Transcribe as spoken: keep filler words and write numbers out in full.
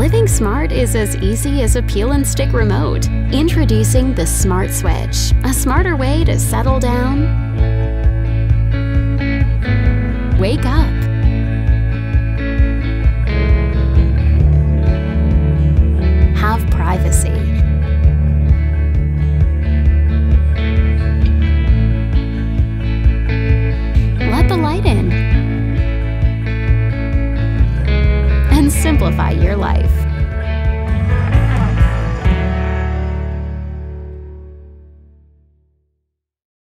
Living smart is as easy as a peel and stick remote. Introducing the Smart Switch, a smarter way to settle down, wake up, have privacy, let the light in, and simplify your life.